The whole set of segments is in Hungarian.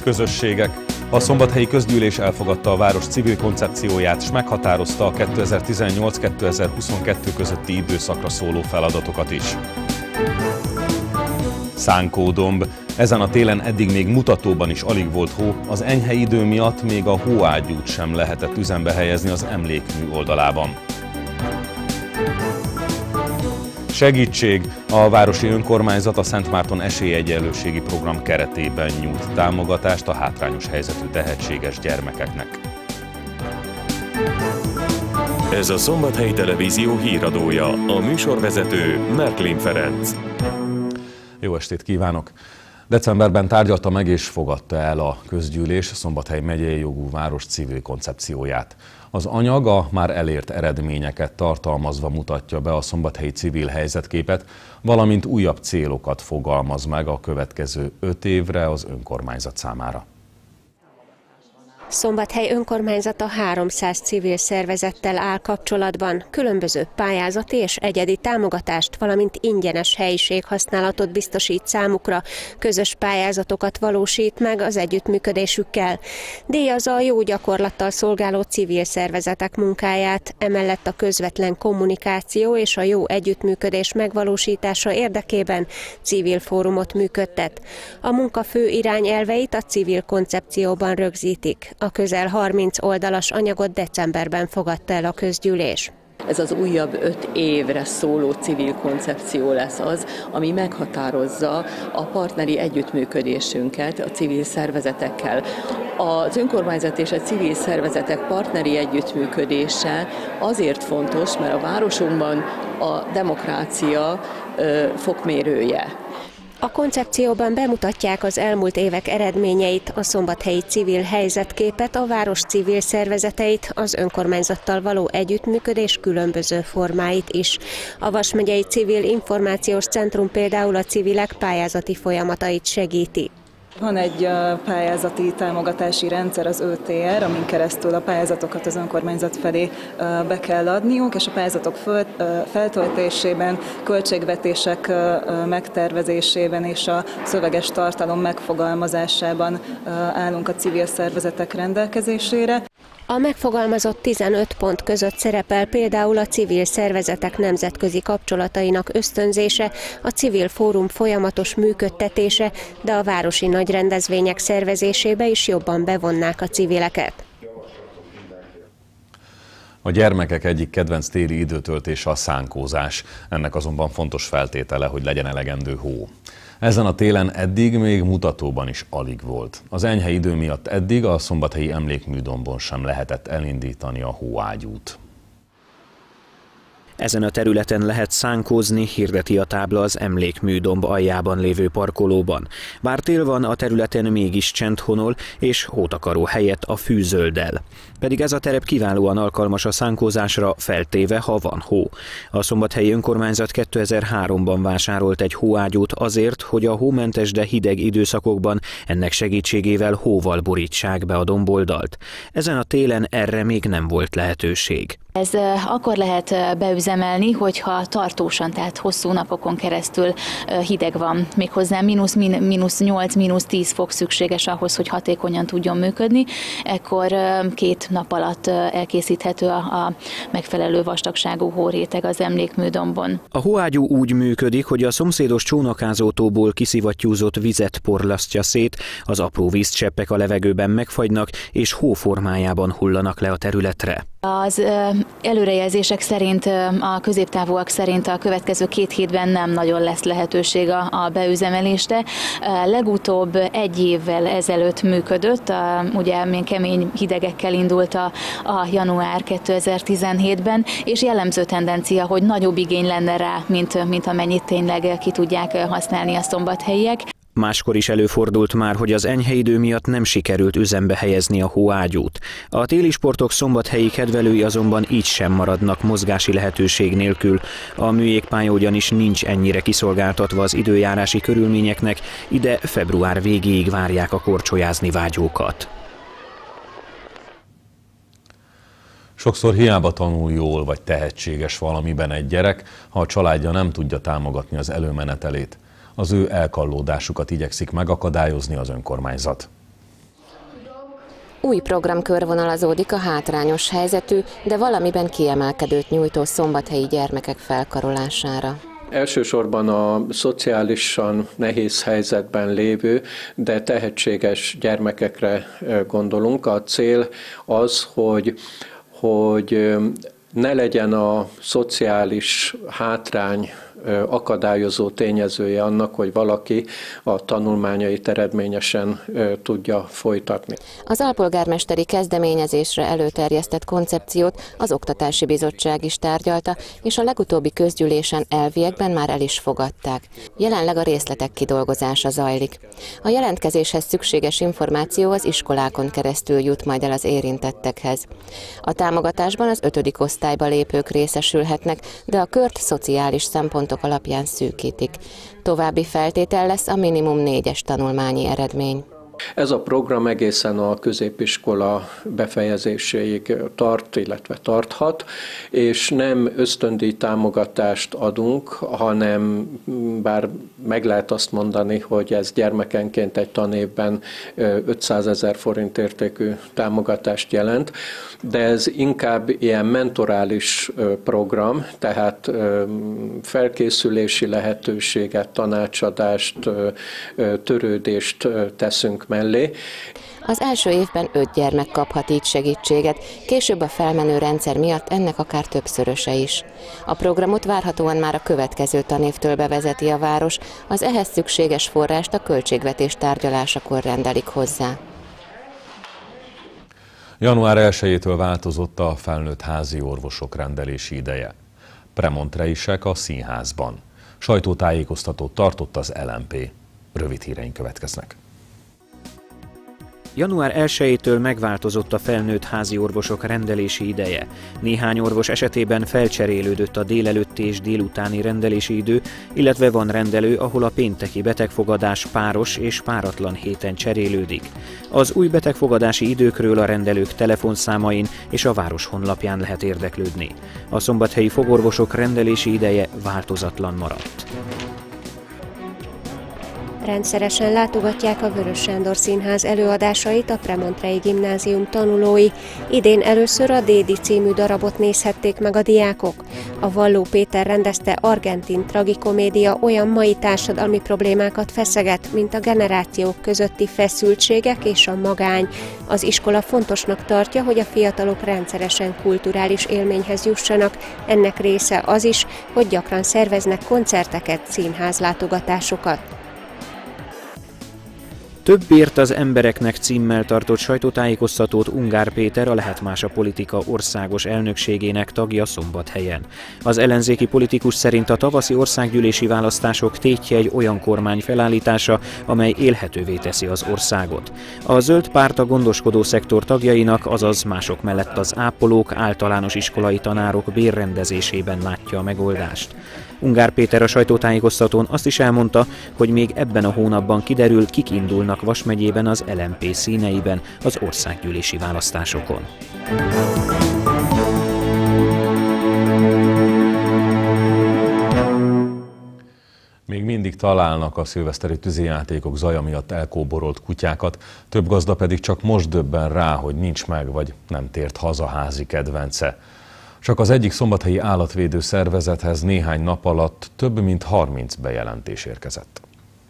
közösségek. A szombathelyi közgyűlés elfogadta a város civil koncepcióját, és meghatározta a 2018-2022 közötti időszakra szóló feladatokat is. Szánkódomb. Ezen a télen eddig még Mutatóban is alig volt hó, az enyhe idő miatt még a hóágyút sem lehetett üzembe helyezni az emlékmű oldalában. Segítség! A városi önkormányzat a Szent Márton esélyegyenlőségi program keretében nyújt támogatást a hátrányos helyzetű tehetséges gyermekeknek. Ez a Szombathelyi Televízió híradója, a műsorvezető Merklin Ferenc. Jó estét kívánok! Decemberben tárgyalta meg és fogadta el a közgyűlés Szombathely megyei jogú város civil koncepcióját. Az anyag a már elért eredményeket tartalmazva mutatja be a szombathelyi civil helyzetképet, valamint újabb célokat fogalmaz meg a következő 5 évre az önkormányzat számára. Szombathely önkormányzata 300 civil szervezettel áll kapcsolatban, különböző pályázati és egyedi támogatást, valamint ingyenes helyiséghasználatot biztosít számukra, közös pályázatokat valósít meg az együttműködésükkel. Díjazza a jó gyakorlattal szolgáló civil szervezetek munkáját, emellett a közvetlen kommunikáció és a jó együttműködés megvalósítása érdekében civil fórumot működtet. A munka fő irányelveit a civil koncepcióban rögzítik. A közel 30 oldalas anyagot decemberben fogadta el a közgyűlés. Ez az újabb 5 évre szóló civil koncepció lesz az, ami meghatározza a partneri együttműködésünket a civil szervezetekkel. Az önkormányzat és a civil szervezetek partneri együttműködése azért fontos, mert a városunkban a demokrácia fokmérője. A koncepcióban bemutatják az elmúlt évek eredményeit, a szombathelyi civil helyzetképet, a város civil szervezeteit, az önkormányzattal való együttműködés különböző formáit is. A Vas megyei Civil Információs Centrum például a civilek pályázati folyamatait segíti. Van egy pályázati támogatási rendszer, az ÖTR, amin keresztül a pályázatokat az önkormányzat felé be kell adniuk, és a pályázatok feltöltésében, költségvetések megtervezésében és a szöveges tartalom megfogalmazásában állunk a civil szervezetek rendelkezésére. A megfogalmazott 15 pont között szerepel például a civil szervezetek nemzetközi kapcsolatainak ösztönzése, a civil fórum folyamatos működtetése, de a városi nagy rendezvények szervezésébe is jobban bevonnák a civileket. A gyermekek egyik kedvenc téli időtöltése a szánkózás. Ennek azonban fontos feltétele, hogy legyen elegendő hó. Ezen a télen eddig még Mutatóban is alig volt. Az enyhe idő miatt eddig a szombathelyi emlékműdombon sem lehetett elindítani a hóágyút. Ezen a területen lehet szánkózni, hirdeti a tábla az emlékműdomb aljában lévő parkolóban. Bár tél van, a területen mégis csend honol, és hótakaró helyett a fű zöld el. Pedig ez a terep kiválóan alkalmas a szánkózásra, feltéve, ha van hó. A szombathelyi önkormányzat 2003-ban vásárolt egy hóágyút azért, hogy a hómentes, de hideg időszakokban ennek segítségével hóval borítsák be a domboldalt. Ezen a télen erre még nem volt lehetőség. Ez akkor lehet beüzemelni, hogyha tartósan, tehát hosszú napokon keresztül hideg van. Méghozzá -8, -10 fok szükséges ahhoz, hogy hatékonyan tudjon működni. Ekkor 2 nap alatt elkészíthető a megfelelő vastagságú hóréteg az emlékműdombon. A hóágyú úgy működik, hogy a szomszédos csónakázótóból kiszivattyúzott vizet porlasztja szét, az apró vízcseppek a levegőben megfagynak, és hó formájában hullanak le a területre. Az előrejelzések szerint, a középtávúak szerint a következő 2 hétben nem nagyon lesz lehetőség a beüzemelésre. Legutóbb 1 évvel ezelőtt működött, ugye még kemény hidegekkel indult a január 2017-ben, és jellemző tendencia, hogy nagyobb igény lenne rá, mint amennyit tényleg ki tudják használni a szombathelyiek. Máskor is előfordult már, hogy az enyhe idő miatt nem sikerült üzembe helyezni a hóágyút. A téli sportok szombathelyi kedvelői azonban így sem maradnak mozgási lehetőség nélkül. A műjégpálya ugyanis nincs ennyire kiszolgáltatva az időjárási körülményeknek, ide február végéig várják a korcsolyázni vágyókat. Sokszor hiába tanul jól vagy tehetséges valamiben egy gyerek, ha a családja nem tudja támogatni az előmenetelét. Az ő elkallódásukat igyekszik megakadályozni az önkormányzat. Új program körvonalazódik a hátrányos helyzetű, de valamiben kiemelkedőt nyújtó szombathelyi gyermekek felkarolására. Elsősorban a szociálisan nehéz helyzetben lévő, de tehetséges gyermekekre gondolunk. A cél az, hogy ne legyen a szociális hátrány akadályozó tényezője annak, hogy valaki a tanulmányait eredményesen tudja folytatni. Az alpolgármesteri kezdeményezésre előterjesztett koncepciót az Oktatási Bizottság is tárgyalta, és a legutóbbi közgyűlésen elviekben már el is fogadták. Jelenleg a részletek kidolgozása zajlik. A jelentkezéshez szükséges információ az iskolákon keresztül jut majd el az érintettekhez. A támogatásban az 5. osztályba lépők részesülhetnek, de a kört szociális szempontok alapján szűkítik. További feltétel lesz a minimum 4-es tanulmányi eredmény. Ez a program egészen a középiskola befejezéséig tart, illetve tarthat, és nem ösztöndíj támogatást adunk, hanem bár meg lehet azt mondani, hogy ez gyermekenként egy tanévben 500 000 forint értékű támogatást jelent, de ez inkább ilyen mentorális program, tehát felkészülési lehetőséget, tanácsadást, törődést teszünk mellé. Az első évben 5 gyermek kaphat így segítséget, később a felmenő rendszer miatt ennek akár többszöröse is. A programot várhatóan már a következő tanévtől bevezeti a város, az ehhez szükséges forrást a költségvetés tárgyalásakor rendelik hozzá. Január 1-től változott a felnőtt házi orvosok rendelési ideje. Premontreisek a színházban. Sajtótájékoztatót tartott az LMP. Rövid híreink következnek. Január 1-től megváltozott a felnőtt házi orvosok rendelési ideje. Néhány orvos esetében felcserélődött a délelőtti és délutáni rendelési idő, illetve van rendelő, ahol a pénteki betegfogadás páros és páratlan héten cserélődik. Az új betegfogadási időkről a rendelők telefonszámain és a város honlapján lehet érdeklődni. A szombathelyi fogorvosok rendelési ideje változatlan maradt. Rendszeresen látogatják a Vörös Sándor Színház előadásait a Premontrei Gimnázium tanulói. Idén először a Dédi című darabot nézhették meg a diákok. A Valló Péter rendezte argentin tragikomédia olyan mai társadalmi problémákat feszeget, mint a generációk közötti feszültségek és a magány. Az iskola fontosnak tartja, hogy a fiatalok rendszeresen kulturális élményhez jussanak. Ennek része az is, hogy gyakran szerveznek koncerteket, színházlátogatásokat. Többért az embereknek címmel tartott sajtótájékoztatót Ungár Péter, a Lehet Más a Politika országos elnökségének tagja Szombathelyen. Az ellenzéki politikus szerint a tavaszi országgyűlési választások tétje egy olyan kormány felállítása, amely élhetővé teszi az országot. A Zöld Párt a gondoskodó szektor tagjainak, azaz mások mellett az ápolók, általános iskolai tanárok bérrendezésében látja a megoldást. Ungár Péter a sajtótájékoztatón azt is elmondta, hogy még ebben a hónapban kiderül, kik indulnak Vas megyében az LMP színeiben az országgyűlési választásokon. Még mindig találnak a szilveszteri tűzijátékok zaja miatt elkóborolt kutyákat, több gazda pedig csak most döbben rá, hogy nincs meg vagy nem tért haza házi kedvence. Csak az egyik szombathelyi állatvédő szervezethez néhány nap alatt több mint 30 bejelentés érkezett.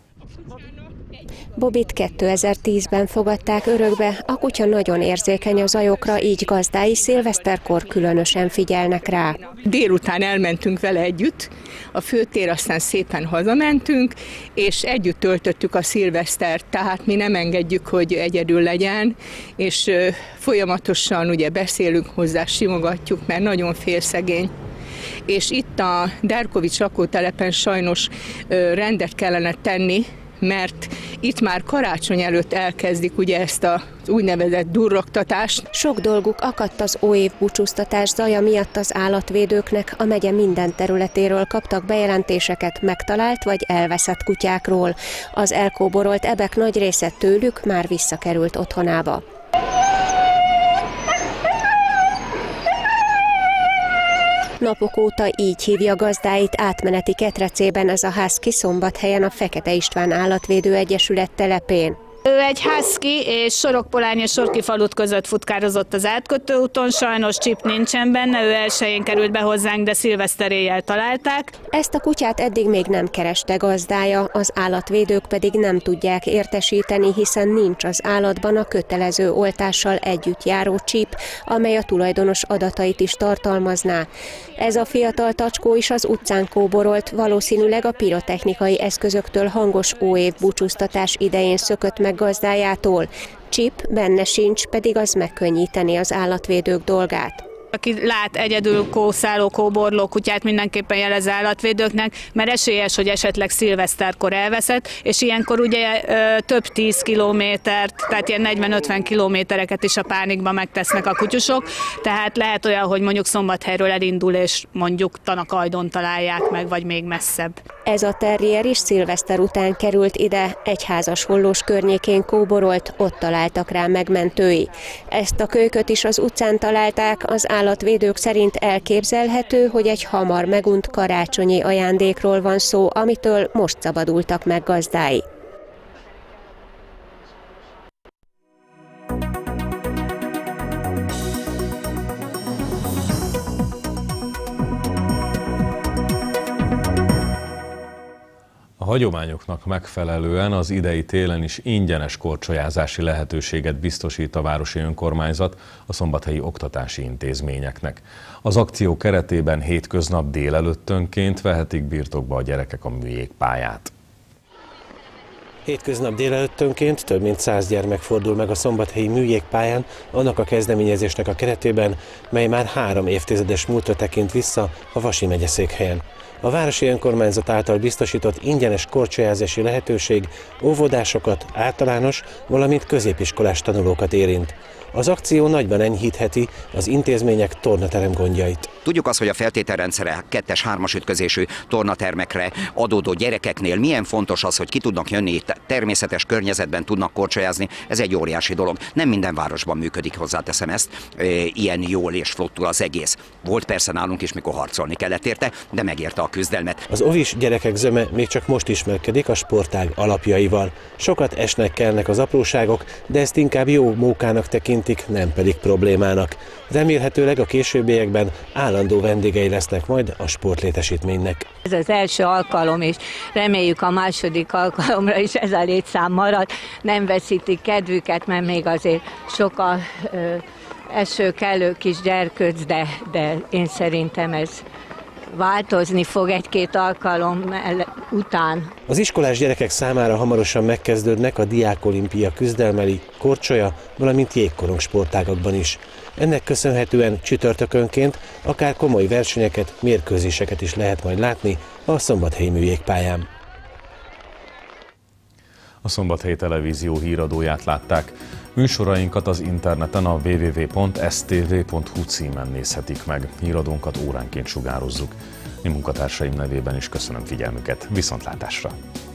Bobit 2010-ben fogadták örökbe, a kutya nagyon érzékeny a zajokra, így gazdái szilveszterkor különösen figyelnek rá. Délután elmentünk vele együtt, a főtér, aztán szépen hazamentünk, és együtt töltöttük a szilvesztert, tehát mi nem engedjük, hogy egyedül legyen, és folyamatosan ugye beszélünk hozzá, simogatjuk, mert nagyon félszegény. És itt a Derkovics lakótelepen sajnos rendet kellene tenni, mert itt már karácsony előtt elkezdik ugye ezt az úgynevezett durrogtatást. Sok dolguk akadt az óév búcsúztatás zaja miatt az állatvédőknek, a megye minden területéről kaptak bejelentéseket megtalált vagy elveszett kutyákról. Az elkóborolt ebek nagy része tőlük már visszakerült otthonába. Napok óta így hívja gazdáit átmeneti ketrecében ez a husky Szombathelyen a Fekete István Állatvédő Egyesület telepén. Ő egy husky, és Sorokpolány és Sorkifalut között futkározott az átkötőúton, sajnos csip nincsen benne, ő elsőjén került be hozzánk, de szilveszter éjjel találták. Ezt a kutyát eddig még nem kereste gazdája, az állatvédők pedig nem tudják értesíteni, hiszen nincs az állatban a kötelező oltással együtt járó csip, amely a tulajdonos adatait is tartalmazná. Ez a fiatal tacskó is az utcán kóborolt, valószínűleg a pirotechnikai eszközöktől hangos óév búcsúztatás idején szökött meg gazdájától. Csip benne sincs, pedig az megkönnyíteni az állatvédők dolgát. Aki lát egyedül kószáló, kóborló kutyát, mindenképpen jelez állatvédőknek, mert esélyes, hogy esetleg szilveszterkor elveszett, és ilyenkor ugye több 10 kilométert, tehát ilyen 40-50 kilométereket is a pánikba megtesznek a kutyusok, tehát lehet olyan, hogy mondjuk Szombathelyről elindul, és mondjuk Tanakajdon találják meg, vagy még messzebb. Ez a terrier is szilveszter után került ide, egy házashollós környékén kóborolt, ott találtak rá megmentői. Ezt a kölyköt is az utcán találták, az állatvédők szerint elképzelhető, hogy egy hamar megunt karácsonyi ajándékról van szó, amitől most szabadultak meg gazdái. A hagyományoknak megfelelően az idei télen is ingyenes korcsolyázási lehetőséget biztosít a városi önkormányzat a szombathelyi oktatási intézményeknek. Az akció keretében hétköznap délelőttönként vehetik birtokba a gyerekek a műjégpályát. Hétköznap délelőttönként több mint 100 gyermek fordul meg a szombathelyi műjégpályán, annak a kezdeményezésnek a keretében, mely már 3 évtizedes múltra tekint vissza a Vasi megyeszékhelyen. A városi önkormányzat által biztosított ingyenes korcsolyázási lehetőség óvodásokat, általános, valamint középiskolás tanulókat érint. Az akció nagyban enyhítheti az intézmények tornaterem gondjait. Tudjuk azt, hogy a feltételrendszere 2-3-as ütközésű tornatermekre adódó gyerekeknél milyen fontos az, hogy ki tudnak jönni, természetes környezetben tudnak korcsolyázni. Ez egy óriási dolog. Nem minden városban működik, hozzáteszem ezt, ilyen jól és flottul az egész. Volt persze nálunk is, mikor harcolni kellett érte, de megérte a küzdelmet. Az ovis gyerekek zöme még csak most ismerkedik a sportág alapjaival. Sokat esnek kelnek az apróságok, de ezt inkább jó mókának tekintik, nem pedig problémának. Remélhetőleg a későbbiekben állandó vendégei lesznek majd a sportlétesítménynek. Ez az első alkalom, és reméljük a második alkalomra is ez a létszám marad. Nem veszítik kedvüket, mert még azért sok a esőkelő kis gyerkőc, de én szerintem ez változni fog 1-2 alkalom után. Az iskolás gyerekek számára hamarosan megkezdődnek a diákolimpia küzdelmeli, korcsolya, valamint jégkorong sportágakban is. Ennek köszönhetően csütörtökönként akár komoly versenyeket, mérkőzéseket is lehet majd látni a Szombathelyi műjégpályán. A Szombathelyi Televízió híradóját látták. Műsorainkat az interneten a www.stv.hu címen nézhetik meg. Híradónkat óránként sugározzuk. Mi munkatársaim nevében is köszönöm figyelmüket. Viszontlátásra!